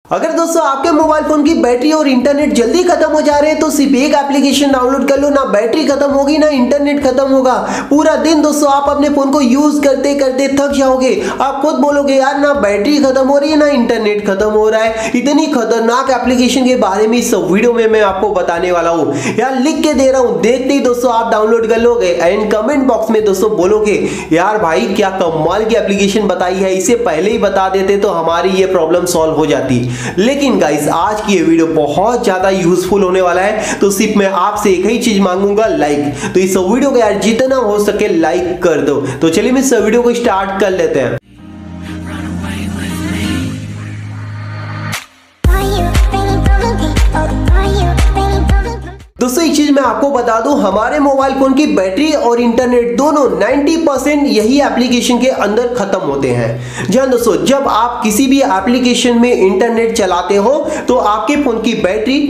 अगर दोस्तों आपके मोबाइल फोन की बैटरी और इंटरनेट जल्दी खत्म हो जा रहे हैं तो सिर्फ एक एप्लीकेशन डाउनलोड कर लो, ना बैटरी खत्म होगी ना इंटरनेट खत्म होगा। पूरा दिन दोस्तों आप अपने फोन को यूज करते करते थक जाओगे। आप खुद बोलोगे यार ना बैटरी खत्म हो रही है ना इंटरनेट खत्म हो रहा है। इतनी खतरनाक एप्लीकेशन के बारे में इस वीडियो में मैं आपको बताने वाला हूँ यार, लिख के दे रहा हूँ। देखते ही दोस्तों आप डाउनलोड कर लोगे एंड कमेंट बॉक्स में दोस्तों बोलोगे यार भाई क्या कमाल की एप्लीकेशन बताई है, इसे पहले ही बता देते तो हमारी ये प्रॉब्लम सॉल्व हो जाती। लेकिन गाइस आज की ये वीडियो बहुत ज्यादा यूजफुल होने वाला है, तो सिर्फ मैं आपसे एक ही चीज मांगूंगा, लाइक। तो इस वीडियो को यार जितना हो सके लाइक कर दो। तो चलिए मैं इस वीडियो को स्टार्ट कर लेते हैं। दोस्तों एक चीज मैं आपको बता दूं, हमारे मोबाइल फोन की बैटरी और इंटरनेट दोनों 90% यही एप्लीकेशन के अंदर खत्म होते हैं। जी हाँ दोस्तों, जब आप किसी भी एप्लीकेशन में इंटरनेट चलाते हो तो आपके फोन की बैटरी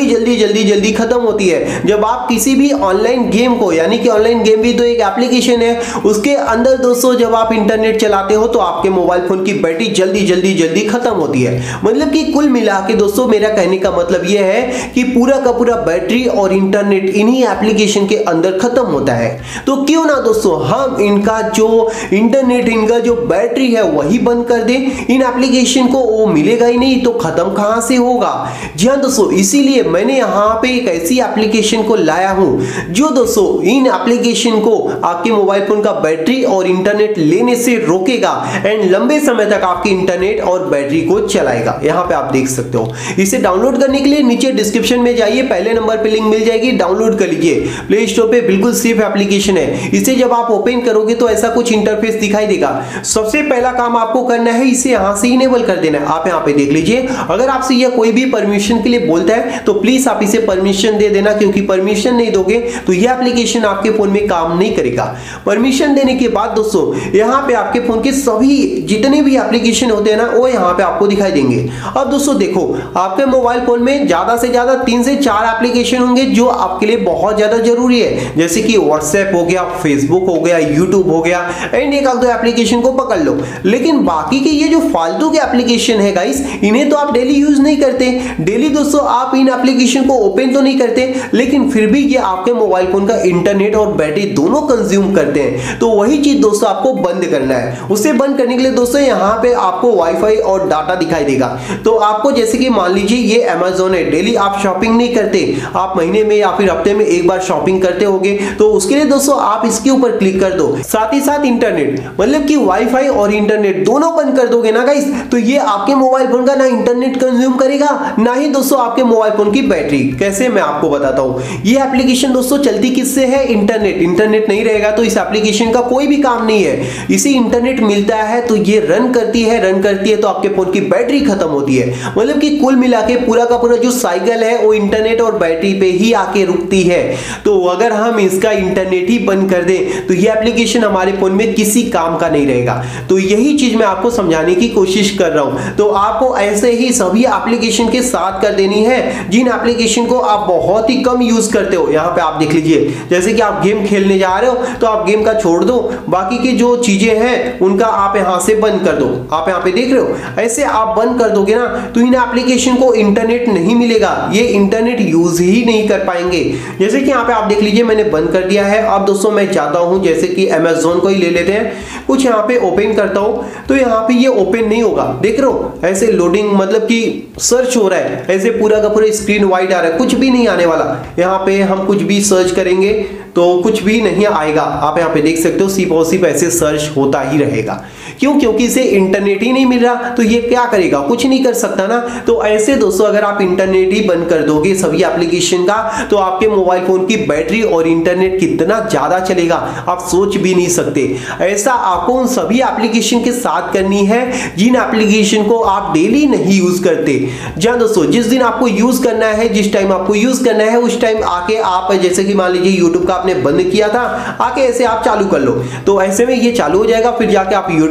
जल्दी खत्म होती है। जब आप किसी भी ऑनलाइन गेम को, यानी कि ऑनलाइन गेम भी तो एक एप्लीकेशन है, उसके अंदर दोस्तों जब आप इंटरनेट चलाते हो तो आपके मोबाइल फोन की बैटरी जल्दी खत्म होती है। मतलब कि कुल मिला के दोस्तों मेरा कहने का मतलब यह है कि पूरा का पूरा बैटरी और इंटरनेट इन्हीं एप्लीकेशन के अंदर खत्म होता है। तो क्यों ना दोस्तों हम इनका जो इंटरनेट, इनका जो बैटरी है वही बंद कर दें। इन एप्लीकेशन को वो मिलेगा ही नहीं तो खत्म कहां से होगा। जी हां दोस्तों, इसीलिए मैंने यहां पे एक ऐसी एप्लीकेशन को लाया हूं जो दोस्तों इन एप्लीकेशन को आपके मोबाइल फोन का बैटरी और इंटरनेट लेने से रोकेगा एंड लंबे समय तक आपके इंटरनेट और बैटरी को चलाएगा। यहां पे आप देख सकते हो। इसे डाउनलोड करने के लिए नीचे डिस्क्रिप्शन में जाइए, पहले नंबर पे लिंक मिल जाएगी, डाउनलोड कर लीजिए। प्ले स्टोर पे बिल्कुल सेफ एप्लीकेशन है। इसे जब आप ओपन करोगे तो ऐसा कुछ इंटरफेस दिखाई देगा। सबसे पहला काम आपको करना है, इसे यहां से इनेबल कर देना है। आप यहां पे देख लीजिए, अगर आपसे यह कोई भी परमिशन के लिए बोलता है तो प्लीज आप इसे परमिशन दे देना, क्योंकि परमिशन नहीं दोगे तो यह एप्लीकेशन आपके फोन में काम नहीं करेगा। परमिशन देने के बाद दोस्तों यहां पे आपके फोन के सभी जितने भी एप्लीकेशन होते हैं ना वो यहां पे आपको दिखाई देंगे। अब दोस्तों देखो, आपके मोबाइल फोन में ज्यादा से ज्यादा 3 से 4 एप्लीकेशन होंगे जो आपके लिए बहुत ज्यादा जरूरी है, जैसे कि व्हाट्सएप हो गया, फेसबुक हो गया, यूट्यूब हो गया एंड एक आध दो एप्लीकेशन को पकड़ लो। लेकिन बाकी के ये जो फालतू के एप्लीकेशन है गाइस, इन्हें तो आप डेली यूज नहीं करते। डेली दोस्तों आप इन एप्लीकेशन को ओपन तो नहीं करते, लेकिन फिर भी ये आपके मोबाइल फोन का इंटरनेट और बैटरी दोनों कंज्यूम करते हैं। तो वही चीज दोस्तों आपको बंद करना है। उसे बंद करने के लिए दोस्तों यहाँ पे आपको वाईफाई और डाटा दिखाई देगा। तो आपको जैसे कि मान लीजिए ये अमेज़न है, डेली आप शॉपिंग नहीं करते, आप महीने में या फिर हफ्ते में एक बार शॉपिंग करते होगे, तो उसके लिए दोस्तों आप इसके ऊपर क्लिक कर दो। साथ ही साथ इंटरनेट, मतलब कि वाईफाई और इंटरनेट दोनों बंद कर दोगे ना गाइस, तो ये आपके मोबाइल फोन का ना इंटरनेट कंज्यूम करेगा ना ही दोस्तों आपके मोबाइल फोन की बैटरी। कैसे, मैं आपको बताता हूं। ये एप्लीकेशन दोस्तों चलती किससे है? इंटरनेट नहीं रहेगा तो इस एप्लीकेशन का कोई भी काम नहीं है। इसे इंटरनेट मिलता है तो ये रन करती है तो आपके फोन की बैटरी खत्म होती है। मतलब कि कुल मिला के पूरा का पूरा जो साइकिल है वो इंटरनेट और बैटरी पे ही आके रुकती है। तो अगर हम इसका इंटरनेट ही बंद कर दें तो ये एप्लीकेशन हमारे फोन में किसी काम का नहीं रहेगा। तो यही चीज मैं आपको समझाने की कोशिश कर रहा हूं। तो आपको ऐसे ही सभी एप्लीकेशन के साथ कर देनी है जिन एप्लीकेशन को आप बहुत ही कम यूज करते हो। यहां पे आप देख लीजिए, जैसे कि आप गेम खेलने जा रहे हो तो आप गेम का छोड़ दो, बाकी की जो चीजें हैं उनका आप यहां से बंद कर दो। आप यहां पे देख रहे हो, ऐसे आप बंद कर दोगे ना तो इन एप्लीकेशन को इंटरनेट नहीं मिलेगा, ये इंटरनेट यूज ही नहीं कर पाएंगे। जैसे कि यहाँ पे आप देख लीजिए मैंने बंद कर दिया है। अब दोस्तों मैं चाहता हूं, जैसे कि अमेज़न को ही ले लेते हैं, कुछ यहाँ पे ओपन करता हूं तो यहाँ पे ये ओपन नहीं होगा। देख रहे हो ऐसे लोडिंग, मतलब कि सर्च हो रहा है, ऐसे पूरा का पूरा स्क्रीन वाइड आ रहा है, कुछ भी नहीं आने वाला। यहाँ पे हम कुछ भी सर्च करेंगे तो कुछ भी नहीं आएगा। आप यहाँ पे देख सकते हो सिर्फ और सिर्फ ऐसे सर्च होता ही रहेगा। क्यों? क्योंकि इसे इंटरनेट ही नहीं मिल रहा तो ये क्या करेगा? कुछ नहीं कर सकता ना। तो ऐसे दोस्तों अगर आप इंटरनेट ही बंद कर दोगे सभी एप्लीकेशन का तो आपके मोबाइल फोन की बैटरी और इंटरनेट कितना ज्यादा चलेगा आप सोच भी नहीं सकते। ऐसा आपको उन सभी एप्लीकेशन के साथ करनी है जिन एप्लीकेशन को आप डेली नहीं यूज करते। जहां दोस्तों जिस दिन आपको यूज करना है, जिस टाइम आपको यूज करना है उस टाइम आके आप, जैसे कि मान लीजिए यूट्यूब का आपने बंद किया था, आके ऐसे आप चालू कर लो तो ऐसे में ये चालू हो जाएगा। फिर जाके आप यूट्यूब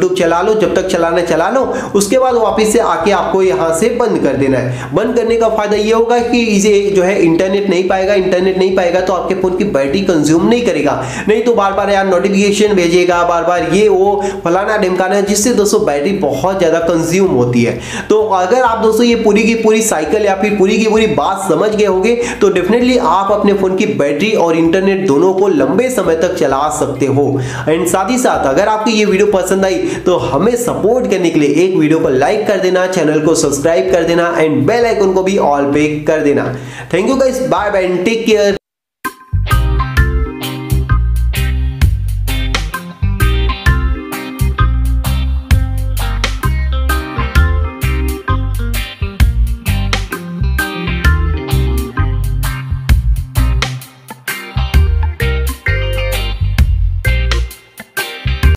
यूट्यूब चला लो, जब तक चलाना चला लो, उसके बाद वापस से आके आपको यहाँ से बंद कर देना है। बंद करने का फायदा ये होगा कि इसे जो है इंटरनेट नहीं पाएगा तो आपके फोन की बैटरी कंज्यूम नहीं करेगा, नहीं तो बार बार यार नोटिफिकेशन भेजेगा, बार बार ये वो फलाना ढिमकाना, जिससे दोस्तों बैटरी बहुत ज्यादा कंज्यूम होती है। तो अगर आप दोस्तों ये पूरी की पूरी साइकिल या फिर पूरी की पूरी बात समझ गए होंगे तो डेफिनेटली आप अपने फोन की बैटरी और इंटरनेट दोनों को लंबे समय तक चला सकते हो। एंड साथ ही साथ अगर आपको ये वीडियो पसंद आई तो हमें सपोर्ट करने के लिए एक वीडियो को लाइक कर देना, चैनल को सब्सक्राइब कर देना एंड बेल आइकन को भी ऑल पे कर देना। Thank you guys, bye bye and take care.